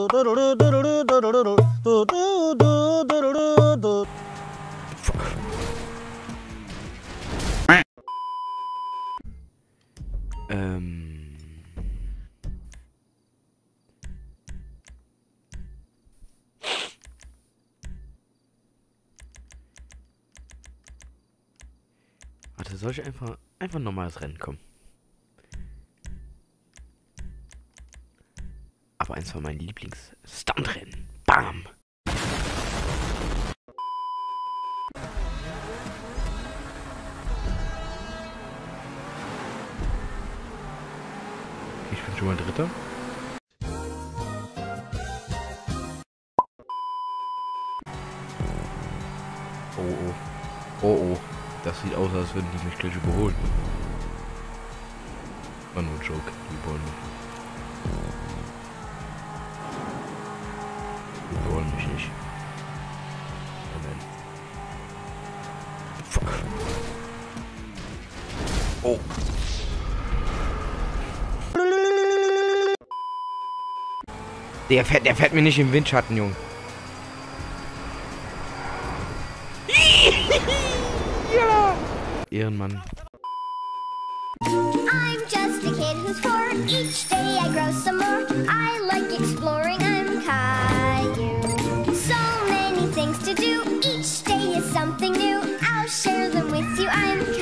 Warte, soll ich einfach ein normales Rennen kommen? Aber eins von meinen Lieblings-Stuntrennen. Bam! Ich bin schon mal Dritter. Oh oh. Oh oh. Das sieht aus, als würden die mich gleich überholen. War nur ein Joke. Die überholen mich. Die überholen mich nicht. Moment. Fuck. Oh. Der fährt mir nicht im Windschatten, Junge. Ja! Ehrenmann. I'm just a kid who's 4. Each day I grow some more. I like exploring. I'm Caillou. So many things to do. Each day is something new. I'll share them with you. I'm